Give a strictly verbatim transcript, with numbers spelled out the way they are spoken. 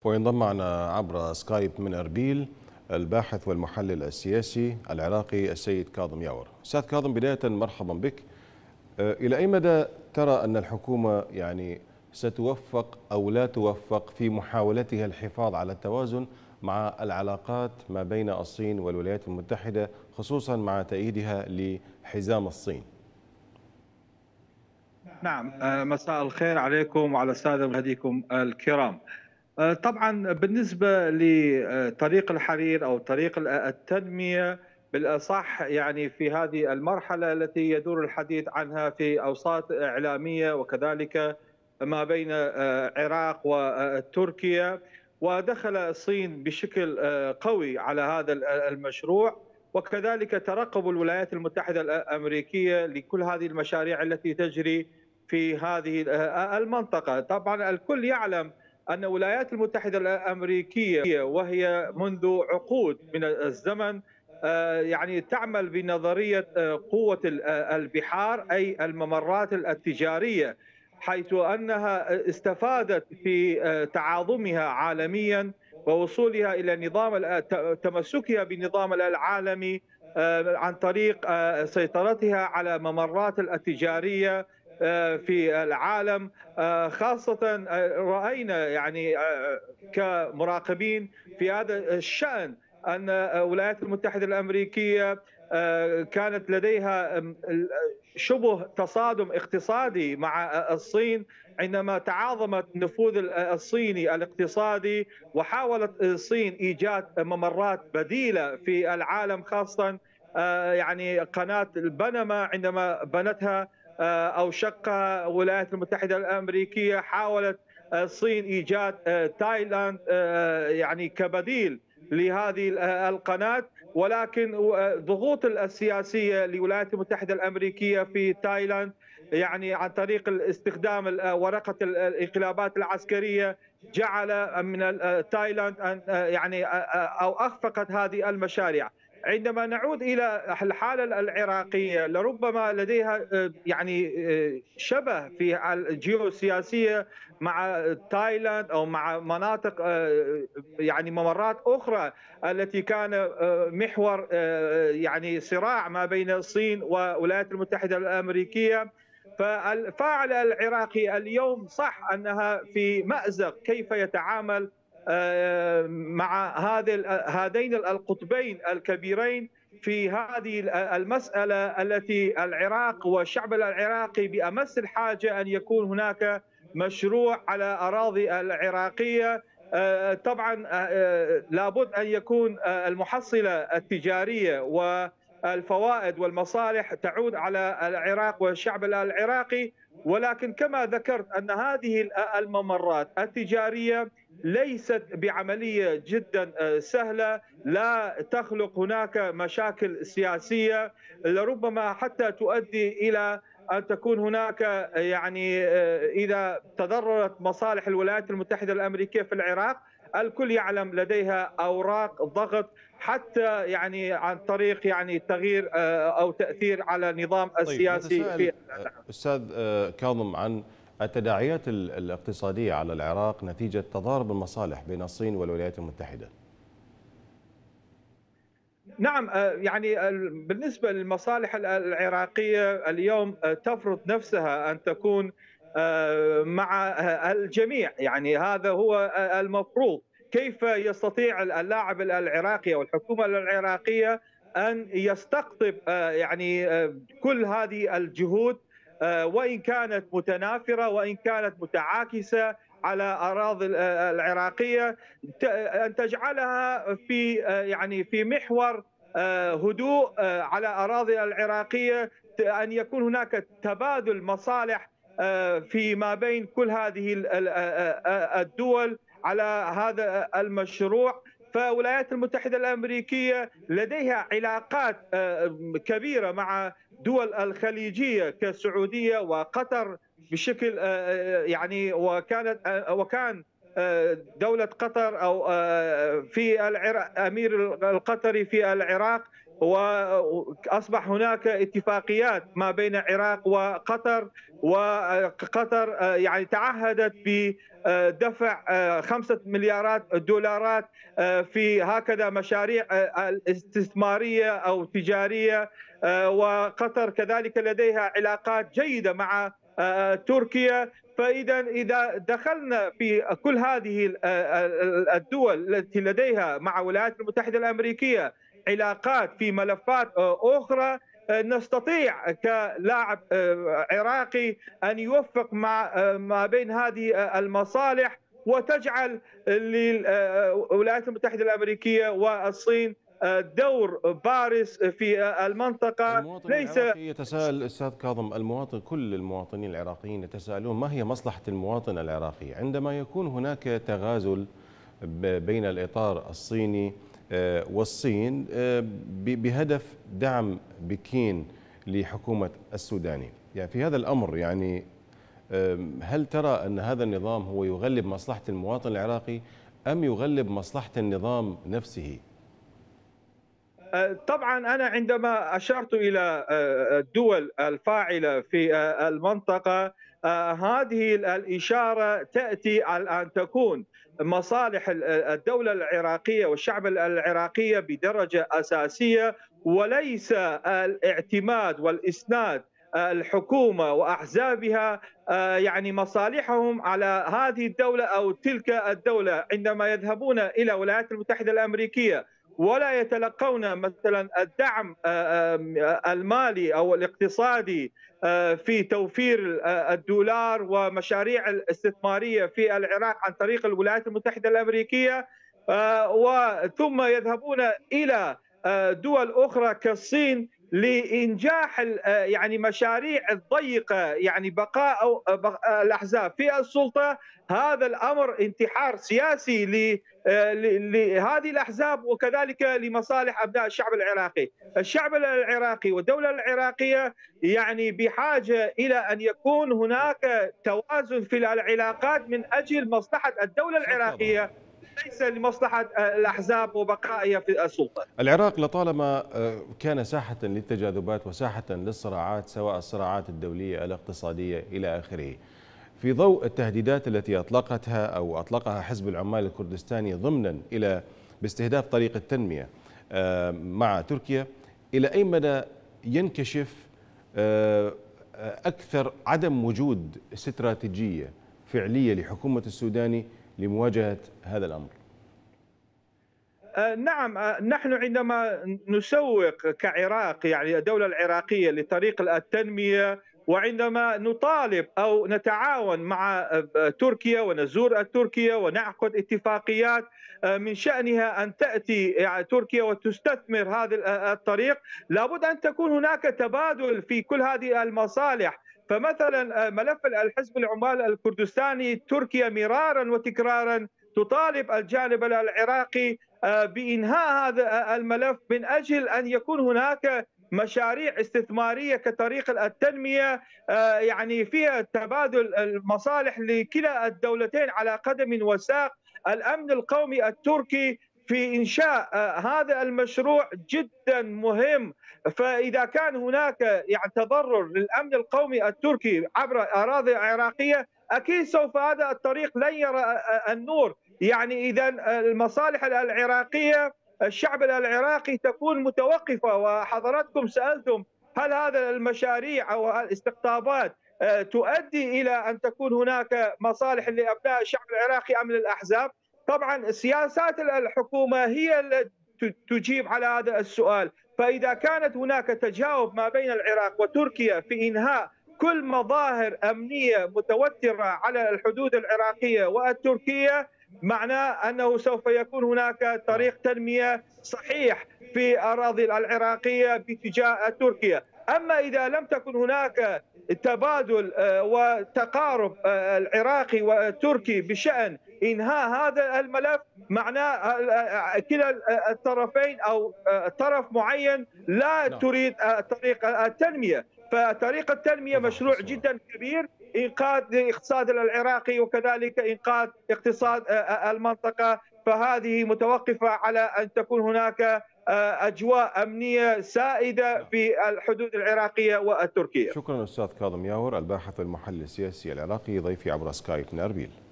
وينضم معنا عبر سكايب من أربيل الباحث والمحلل السياسي العراقي السيد كاظم ياور. أستاذ كاظم، بداية مرحبا بك. إلى أي مدى ترى أن الحكومة يعني ستوفق أو لا توفق في محاولتها الحفاظ على التوازن مع العلاقات ما بين الصين والولايات المتحدة، خصوصا مع تأييدها لحزام الصين؟ نعم، مساء الخير عليكم وعلى السادة مشاهديكم الكرام. طبعا بالنسبة لطريق الحرير أو طريق التنمية بالأصح، يعني في هذه المرحلة التي يدور الحديث عنها في أوساط إعلامية وكذلك ما بين العراق وتركيا، ودخل الصين بشكل قوي على هذا المشروع، وكذلك ترقب الولايات المتحدة الأمريكية لكل هذه المشاريع التي تجري في هذه المنطقة. طبعا الكل يعلم أن الولايات المتحدة الأمريكية وهي منذ عقود من الزمن يعني تعمل بنظرية قوة البحار، أي الممرات التجارية، حيث أنها استفادت في تعاظمها عالميا ووصولها إلى نظام تمسكها بالنظام العالمي عن طريق سيطرتها على ممرات التجارية في العالم. خاصة رأينا يعني كمراقبين في هذا الشأن أن الولايات المتحدة الأمريكية كانت لديها شبه تصادم اقتصادي مع الصين عندما تعاظمت النفوذ الصيني الاقتصادي، وحاولت الصين إيجاد ممرات بديلة في العالم، خاصة يعني قناة البنما عندما بنتها أو شقها الولايات المتحدة الأمريكية، حاولت الصين إيجاد تايلاند يعني كبديل لهذه القناة، ولكن ضغوط السياسية للولايات المتحدة الأمريكية في تايلاند يعني عن طريق استخدام ورقة الانقلابات العسكرية جعل من تايلاند أن يعني أو أخفقت هذه المشاريع. عندما نعود إلى الحالة العراقية، لربما لديها يعني شبه في الجيوسياسية مع تايلاند أو مع مناطق يعني ممرات أخرى التي كان محور يعني صراع ما بين الصين والولايات المتحدة الأمريكية. فالفاعل العراقي اليوم صح أنها في مأزق كيف يتعامل مع هذه هذين القطبين الكبيرين في هذه المسألة التي العراق والشعب العراقي بأمس الحاجة أن يكون هناك مشروع على أراضي العراقية. طبعا لابد أن يكون المحصلة التجارية والفوائد والمصالح تعود على العراق والشعب العراقي، ولكن كما ذكرت أن هذه الممرات التجارية ليست بعملية جدا سهلة، لا تخلق هناك مشاكل سياسية، لربما حتى تؤدي إلى أن تكون هناك يعني إذا تضررت مصالح الولايات المتحدة الأمريكية في العراق، الكل يعلم لديها أوراق ضغط حتى يعني عن طريق يعني تغيير أو تأثير على النظام السياسي. طيب، في أستاذ كاظم عن التداعيات الاقتصادية على العراق نتيجة تضارب المصالح بين الصين والولايات المتحدة. نعم، يعني بالنسبة للمصالح العراقية اليوم تفرض نفسها أن تكون مع الجميع، يعني هذا هو المفروض. كيف يستطيع اللاعب العراقي أو الحكومة العراقية أن يستقطب يعني كل هذه الجهود وإن كانت متنافرة وإن كانت متعاكسة على أراضي العراقية، أن تجعلها في يعني في محور هدوء على أراضي العراقية، أن يكون هناك تبادل مصالح في ما بين كل هذه الدول على هذا المشروع. فالولايات المتحدة الأمريكية لديها علاقات كبيرة مع دول الخليجية كالسعودية وقطر بشكل يعني، وكانت وكان دولة قطر أو في العراق أمير القطري في العراق وأصبح هناك اتفاقيات ما بين العراق وقطر، وقطر يعني تعهدت بدفع خمسة مليارات دولارات في هكذا مشاريع استثمارية أو تجارية. وقطر كذلك لديها علاقات جيدة مع تركيا. فإذا إذا دخلنا في كل هذه الدول التي لديها مع الولايات المتحدة الأمريكية علاقات في ملفات أخرى، نستطيع كلاعب عراقي أن يوفق مع ما بين هذه المصالح، وتجعل للولايات المتحدة الأمريكية والصين دور بارز في المنطقة. المواطن ليس العراقي يتساءل أستاذ كاظم، المواطن كل المواطنين العراقيين يتساءلون ما هي مصلحة المواطن العراقي عندما يكون هناك تغازل بين الإطار الصيني والصين بهدف دعم بكين لحكومة السوداني. يعني في هذا الأمر يعني هل ترى أن هذا النظام هو يغلب مصلحة المواطن العراقي أم يغلب مصلحة النظام نفسه؟ طبعا أنا عندما أشرت إلى الدول الفاعلة في المنطقة، هذه الإشارة تأتي على أن تكون مصالح الدولة العراقية والشعب العراقي بدرجة أساسية، وليس الاعتماد والإسناد الحكومة وأحزابها يعني مصالحهم على هذه الدولة أو تلك الدولة. عندما يذهبون إلى الولايات المتحدة الأمريكية ولا يتلقون مثلا الدعم المالي أو الاقتصادي في توفير الدولار ومشاريع الاستثمارية في العراق عن طريق الولايات المتحدة الأمريكية، وثم يذهبون إلى دول أخرى كالصين لإنجاح يعني مشاريع الضيقة، يعني بقاء أو الأحزاب في السلطة. هذا الأمر انتحار سياسي لهذه الأحزاب وكذلك لمصالح أبناء الشعب العراقي. الشعب العراقي والدولة العراقية يعني بحاجة إلى أن يكون هناك توازن في العلاقات من أجل مصلحة الدولة العراقية، ليس لمصلحة الأحزاب وبقائها في السلطة. العراق لطالما كان ساحة للتجاذبات وساحة للصراعات، سواء الصراعات الدولية الاقتصادية إلى آخره. في ضوء التهديدات التي أطلقتها أو أطلقها حزب العمال الكردستاني ضمنا إلى باستهداف طريق التنمية مع تركيا، إلى أي مدى ينكشف أكثر عدم وجود استراتيجية فعلية لحكومة السوداني لمواجهة هذا الأمر؟ نعم، نحن عندما نسوق كعراق يعني الدولة العراقية لطريق التنمية، وعندما نطالب أو نتعاون مع تركيا ونزور تركيا ونعقد اتفاقيات من شأنها أن تأتي يعني تركيا وتستثمر هذا الطريق، لابد أن تكون هناك تبادل في كل هذه المصالح. فمثلا ملف الحزب العمال الكردستاني، تركيا مرارا وتكرارا تطالب الجانب العراقي بإنهاء هذا الملف من أجل أن يكون هناك مشاريع استثمارية كطريق التنمية يعني فيها تبادل المصالح لكلا الدولتين على قدم وساق. الأمن القومي التركي في إنشاء هذا المشروع جدا مهم، فإذا كان هناك يعني تضرر للأمن القومي التركي عبر أراضي عراقية، أكيد سوف هذا الطريق لن يرى النور. يعني إذا المصالح العراقية، الشعب العراقي تكون متوقفة. وحضراتكم سألتم هل هذا المشاريع أو الاستقطابات تؤدي إلى أن تكون هناك مصالح لأبناء الشعب العراقي أم للأحزاب؟ طبعا سياسات الحكومة هي التي تجيب على هذا السؤال. فإذا كانت هناك تجاوب ما بين العراق وتركيا في إنهاء كل مظاهر أمنية متوترة على الحدود العراقية والتركية، معناه أنه سوف يكون هناك طريق تنمية صحيح في أراضي العراقية باتجاه تركيا. أما إذا لم تكن هناك تبادل وتقارب العراقي والتركي بشأن إنهاء هذا الملف، معناه كلا الطرفين أو طرف معين لا تريد طريق التنمية. فطريق التنمية مشروع جدا كبير، إنقاذ الاقتصاد العراقي وكذلك إنقاذ اقتصاد المنطقة. فهذه متوقفة على أن تكون هناك أجواء أمنية سائدة في الحدود العراقية والتركية. شكرا أستاذ كاظم ياور الباحث والمحلل السياسي العراقي ضيفي عبر سكايب من أربيل.